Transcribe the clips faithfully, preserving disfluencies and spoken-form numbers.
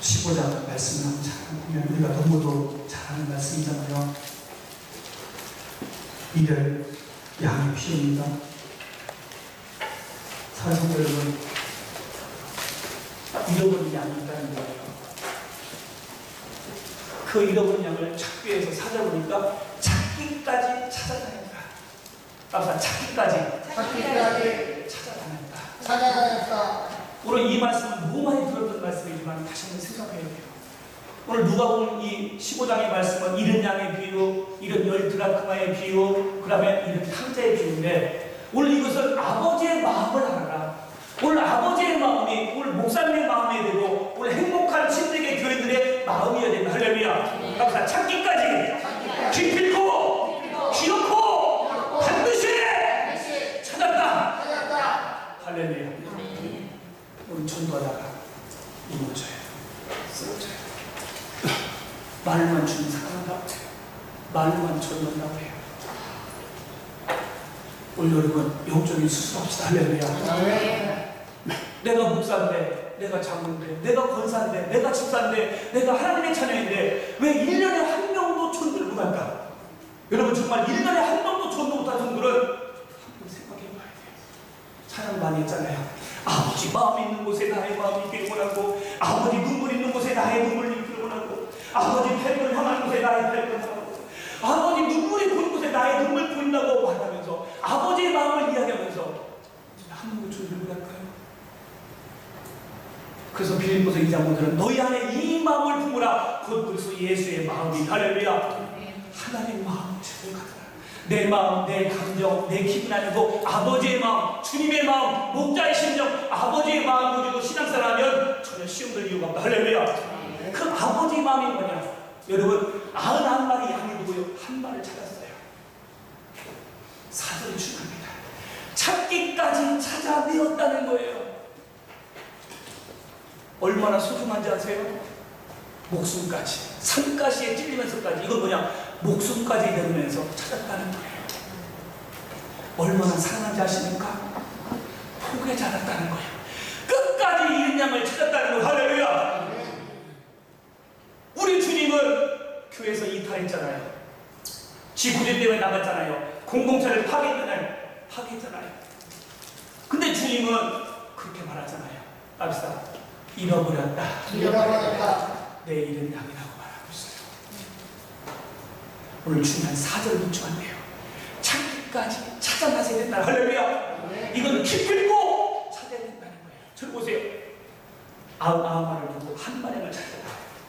십오 장 말씀을 잘 보면 우리가 너무도 잘 아는 말씀이잖아요. 이를 양의 피입니다. 사랑하는 성도 여러분, 잃어버린 양이 있다는 거예요. 그 잃어버린 양을 찾기 위해서 찾아보니까 찾기까지 찾아다닌다. 아까 찾기까지 찾기까지 찾아다닌다. 찾아다녔다. 오늘 이 말씀은 너무 많이 들었던 말씀이지만 다시 한번 생각해야 돼요. 오늘 누가 보면 이 십오 장의 말씀은 잃은 양의 비유, 잃은 열 드라크마의 비유, 그 다음에 잃은 탕자의 비유인데, 오늘 이것은 아버지의 마음을 알아라. 오늘 아버지의 마음이 오늘 목사님의 마음이 되고 오늘 행복한 신들의 교회들의 마음이어야 된다. 할렐루야. 그러니까 찾기까지 기필코 기어코 반드시 찾았다. 할렐루야. 오늘 전도하다가 이모져요, 쓰러져요. 말만 주는 사랑한다고 해요. 말만 전도한다고 해요. 오늘 여러분 영적인 수술합시다. 할렐루야. 내가 목사인데, 내가 장로인데, 내가 권사인데, 내가 집사인데, 내가 하나님의 자녀인데 왜 일 년에 한 명도 전도를 못할까? 여러분 정말 일 년에 한 명도 전도 못한 성도는 한번 생각해 봐야 돼요. 찬양 많이 했잖아요. 아버지 마음 있는 곳에 나의 마음이 있기를 원하고, 아버지 눈물 있는 곳에 나의 눈물이 있기를 원하고, 아버지 팔을 향한 곳에 나의 팔을 향하고, 아버지 눈물이 보이는 곳에 나의 눈물 보인다고 말하면서 아버지의 마음을 이야기하면서 한 번도 전도를 못할까요? 그래서 빌립보서 이 장 오 절은 너희 안에 이 마음을 품으라. 곧 그리스도 예수의 마음이. 할렐루야. 하나님의 마음을 제대로 가져라. 내 마음, 내 감정, 내 기분 아니고 아버지의 마음, 주님의 마음, 목자의 심령, 아버지의 마음 가지고 신앙생활하면 전혀 시험될 이유가 없다. 할렐루야. 그 아버지의 마음이 뭐냐? 여러분, 아흔 한 마리 양이 누구요? 한 마리를 찾았어요. 사절이 중요합니다. 찾기까지 찾아내었다는 거예요. 얼마나 소중한지 아세요? 목숨까지, 산가시에 찔리면서까지. 이건 뭐냐? 목숨까지 내면서 찾았다는 거예요. 얼마나 사랑한지 아십니까? 포기하지 않았다는 거예요. 끝까지 잃은 양을 찾았다는 거예요. 할렐루야. 우리 주님은 교회에서 이탈했잖아요. 지구대 때문에 나갔잖아요. 공동체를 파괴했잖아요. 파괴했잖아요. 근데 주님은 그렇게 말하잖아요. 갑시다. 잃어버렸다. 잃어버렸다. 내 잃은 양이라고 말하고 있어요. 오늘 중요한 사 절 묻혀왔네요. 찾기까지 찾아나서야 된다. 할렐루야. 네. 이건 기필코 찾아야 된다는 거예요. 저를 보세요. 아흔 아홉 마리를 두고 한 마리를 찾아라.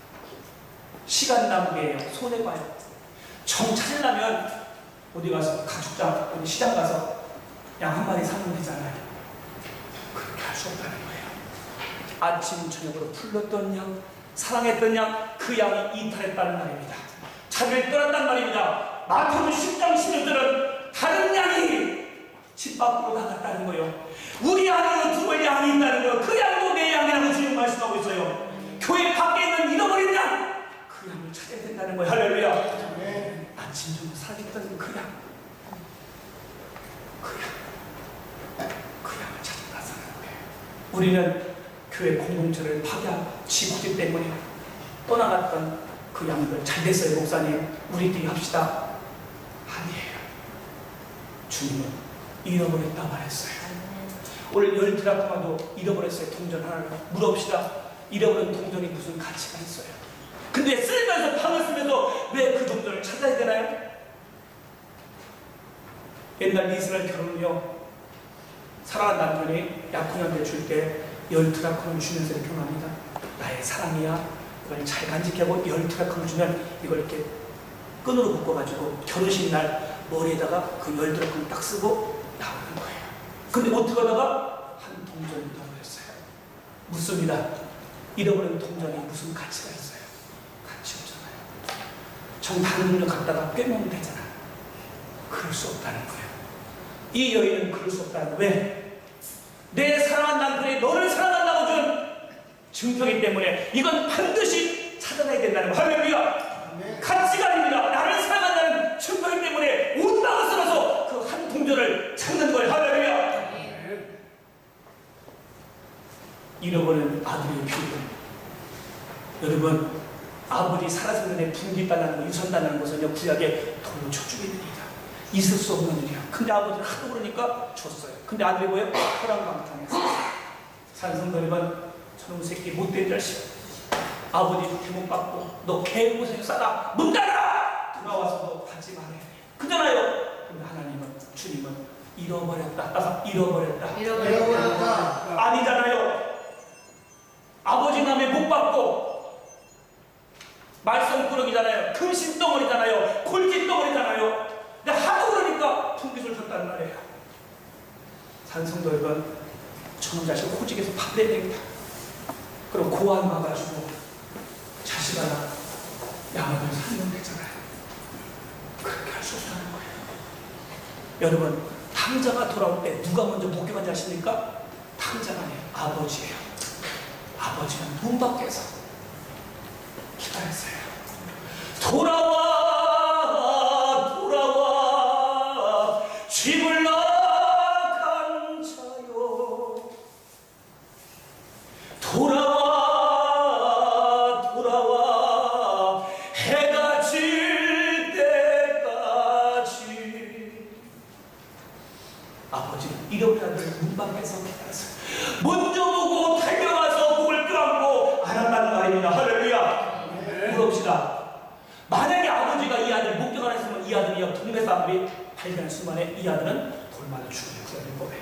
시간 낭비예요. 손해봐요. 정 찾으려면 어디 가서 가축장, 어디 시장 가서 양 한 마리 사면 되잖아요. 그렇게 할 수 없다는 거예요. 아침 저녁으로 풀렀던 양, 사랑했던 양, 그 양이 이탈했다는 말입니다. 자기를 떠났단 말입니다. 마태복음 십 장 십육 절은 다른 양이 집 밖으로 나갔다는 거예요. 우리 안에 두번 양이 있다는 거예요. 그 양도 내 양이라고 주님 말씀하고 있어요. 교회 밖에 있는 잃어버린 양, 그 양을 찾아야 된다는 거예요. 할렐루야. 네. 아침 저녁 사랑했던 그 양, 그 양, 그 양을 찾아 나서는 거예요. 우리는 교회 공동체를 파괴하고 지구지 때문에 떠나갔던 그 양들 잘 됐어요. 목사님 우리끼리 합시다. 아니에요. 주님은 잃어버렸다 말했어요. 오늘 열 드라크마도 잃어버렸어요. 동전 하나를 물읍시다. 잃어버린 동전이 무슨 가치가 있어요? 근데 쓰면서 방을 쓰면서 왜 그 동전을 찾아야 되나요? 옛날 이스라엘 결혼은요, 사랑하는 남편이 약혼한테 줄 때 열 드라크마를 주면서 이렇게 말합니다. 나의 사랑이야. 이걸 잘 간직하고 열 드라크마를 주면 이걸 이렇게 끈으로 묶어가지고 결혼식 날 머리에다가 그 열 드라크마를 딱 쓰고 나오는 거예요. 근데 어떻게 하다가 한 동전이 잃어버렸어요. 묻습니다. 잃어버린 동전이 무슨 가치가 있어요? 가치 없잖아요. 정 다른 분을 갖다가 빼먹으면 되잖아. 그럴 수 없다는 거예요. 이 여인은 그럴 수 없다는 거예요. 왜? 내 사랑한 남편이 너를 사랑한다고 준 증표이기 때문에 이건 반드시 찾아내야 된다는 거. 할렐루야. 네. 가치가 아닙니다. 나를 사랑한다는 증표이기 때문에 온 땅을 쓸어서 그 한 동전을 찾는 거예요. 할렐루야. 네. 잃어버린 아들의 피를 아버지 살아있는 데 분깃달라는 거, 유산달라는 것은요 구약에 돌로 쳐주게 됩니다. 있을 수 없는 일이야. 근데 아버지는 하도 그러니까 줬어요. 근데 아들이 뭐예요? 호랑방탕했어요. 산성도 여러분, 저놈 새끼 못된 자식, 아버지 대목 받고 너 개고생 싸다 문 닫아! 돌아와서 너 받지 말해. 그잖아요. 근데 하나님은, 주님은 잃어버렸다. 따서 잃어버렸다. 잃어버렸다. 아니잖아요. 아버지 남에 못 받고 말썽꾸러기잖아요. 금신덩어리잖아요. 골칫덩어리잖아요. 근데 하도 그러니까 풍깃을 줬단 말이에요. 산성도 여러분, 저놈 자식 호직에서 밥내야 되겠다. 그럼 고안 가가지고 자식 하나 양을 살면 되잖아요. 그렇게 할 수 없다는 거예요. 여러분, 탕자가 돌아올 때 누가 먼저 목격한지 아십니까? 탕자가 아니에요. 아버지예요. 아버지는 문 밖에서 기다렸어요. 돌아와, 돌아와, 집을 나간 자요. 돌아와, 돌아와, 해가 질 때까지. 아버지는 잃어버린 아들을 문 밖에서 기다렸어요. 먼저 보고 달려와서 목을 껴안고 안았다는 거 아닙니다. 할렐루야. 물읍시다. 만약에 아버지가 이 아들을 목격 안 했으면 이 아들이 동네 사람들이 발견한 순간에 이 아들은 돌마다 죽음에 구해질 거예요.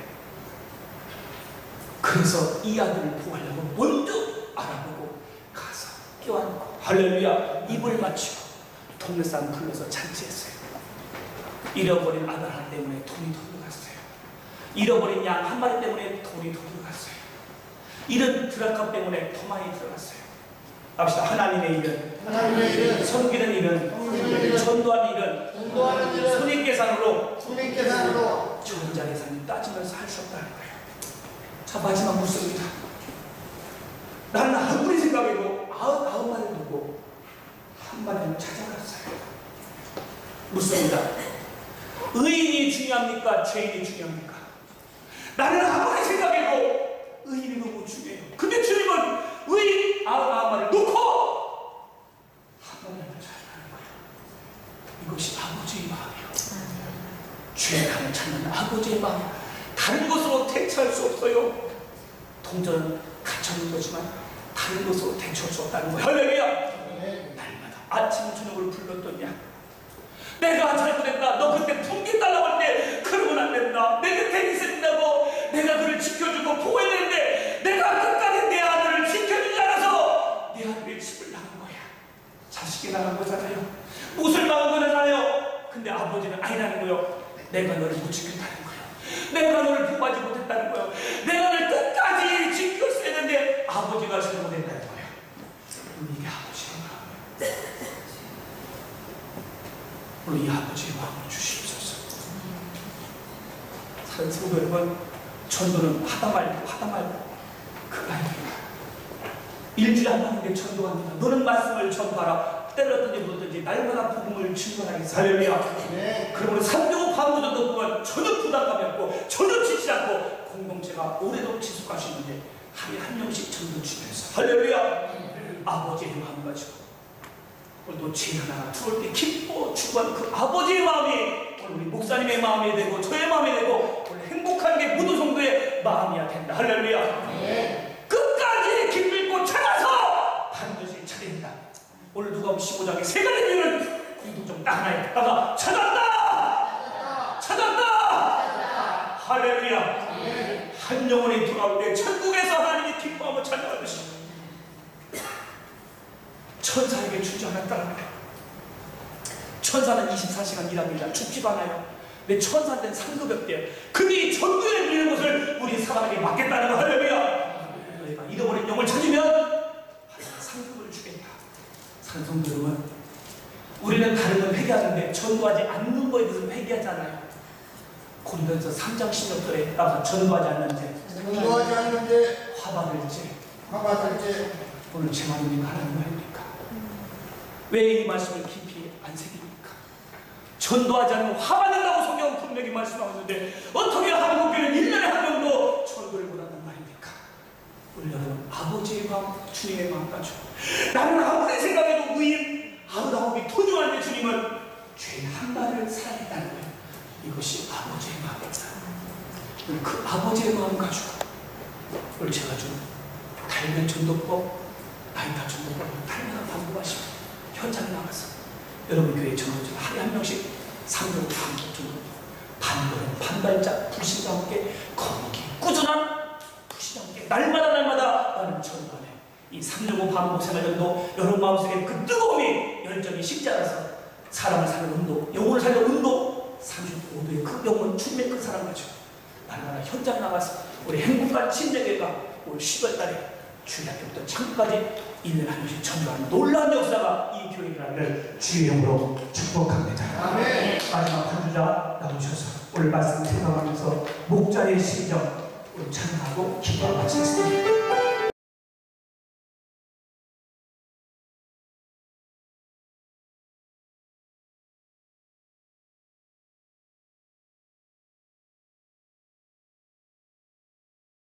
그래서 이 아들을 구하려고 먼저 알아보고 가서 껴안고 할렐루야 입을 맞추고 동네 사람 불러서 잔치했어요. 잃어버린 아들 하나 때문에 돈이 돈이 갔어요. 잃어버린 양 한 마리 때문에 돈이 돈이 갔어요. 잃은 드라카 때문에 더 많이 들어갔어요. 합시다. 하나님의 일은, 하나님의 일은, 섬기는 일은, 섬기는 일은, 전도하는 일은, 전도하는 일은, 손익계산으로, 손익계산으로, 전자계산을 따지면서 할 수 없다는 거예요. 자, 마지막 묻습니다. 나는 아무리 생각해도 아흔, 아홉 마리를 두고 한 마리를 찾아갔어요. 묻습니다. 의인이 중요합니까? 죄인이 중요합니까? 나는 아무리 생각해도 의인이 너무 중요해요. 근데 주님은 의인 아흔, 아홉 마리를 놓고 한 마리를 찾아가는 거예요. 이것이 아버지의 마음이에요. 죄악을 찾는 아버지의 마음. 다른 것으로 대처할 수 없어요. 동전은 갇혀있는 거지만 다른 것으로 대처할 수 없다는 거예요. 할렐루야! 날마다 아침 저녁을 불렀던 야, 내가 잘못했다. 너 그때 풍기 달라고 할 때 그러면 안 된다. 내 곁에 있었다고 내가 그를 지켜주고 보호해야 되는데 내가 끝까지 내 아들을 지켜주지 않아서 내 아들의 집을 나간 거야. 자식이 나간 거잖아요. 옷을 나간 거잖아요. 근데 아버지는 아니라는 거예요. 내가 너를 못 지켰다는 거예요. 내가 너를 보호하지 못했다는 거예요. 내가 너를 끝까지 지켰어야 했는데 아버지가 잘못했다는 거예요. 이게 아버지의 마음이에요. 오늘 이 아버지의 마음을 주시옵소서. 사랑하는 성도 여러분, 전도는 하다 말고 하다 말고 그거 아닙니다. 일주일에 한 번인데 전도합니다. 너는 말씀을 전파하라. 때렸든지 묻든지 날마다 복음을 증거하겠습니다. 할렐루야. 네. 그러므로 삼교구 반무전도 동안 전혀 부담감이 없고 전혀 지치지 않고 공동체가 오래도록 지속할 수 있는데 하루에 한 명씩 전도 주면서 할렐루야. 네. 아버지의 마음 가지고 오늘도 죄 하나 들어올 때 기뻐 추구하는 그 아버지의 마음이 오늘 우리 목사님의 마음이 되고 저의 마음이 되고 오늘 행복한 게 모든 성도의 마음이야 된다. 할렐루야. 네. 끝까지 기필코 찾아서 반드시 찾아낸다. 오늘 누가복음 십오 장에 세 가지 이유는 공통점 딱 하나에 따라 찾았다! 찾았다! 찾았다! 할렐루야! 네. 한 영혼이 돌아올 때 천국에서 하나님이 기뻐하며 찬양하듯이 천사에게 주지 않았다는 거예요. 천사는 이십사 시간 일합니다. 죽지도 않아요. 근데 천사한테는 상급역 때 그들이 전도에 누리는 것을 우리 사람에게 맡겠다는 거. 할렐루야! 너희가 잃어버린 영을 찾으면 상급을 주겠다. 산성도 여러분, 우리는 다른 건 회개하는데 전도하지 않는 거에 대해서 회개하잖아요. 고린도전서 삼 장 십육 절에 따라서 전도하지 않는데 전도하지 않는데 화받을지 화받을지 오늘 제 말입니까? 하나님 말입니까? 왜 이 말씀을 깊이 안 새깁니까? 전도하지 않으면 화받는다고 성경은 분명히 말씀하고 있는데 어떻게 한국교회는 일 년에 한 명도 전도를 못한단 말입니까? 우리 여러분, 아버지의 마음, 주님의 마음 가지고 나는 아무리 생각해도 의인 아름다움이 도중한데 주님은 죄인 한 마리를 사랑했다는 거예요. 이것이 아버지의 마음입니다. 그 아버지의 마음 가지고 오늘 제가 준 달면 전도법, 나이타 전도법을 달면 반복하시고 현장에 나가서 여러분 교회 전도자 하루에 한 명씩 상도 반복 전도, 반복은 반발짝 불신과 함께 거룩히 꾸준한 불신과 함께 날마다 날마다 나는 전도하네. 이 삼백오 반복 생활전도 여러분 마음속에 그 뜨거움이 열정이 식지 않아서 사람을 사는 운동, 영혼을 사는 운동, 삼십오 도의 그 영혼 주님의 그 사랑 가지고 날마다 현장 나가서 우리 행복한 친정회가 올 십월 달에 주일학교부터 창까지 일 년에 한 번씩 전도하는 놀라운 역사가 이 교회라를 주의 이름으로 축복합니다. 아멘. 마지막 한 주자 나오셔서 오늘 말씀 생각하면서 목자의 심정 우리 찬양하고 기도하겠습니다.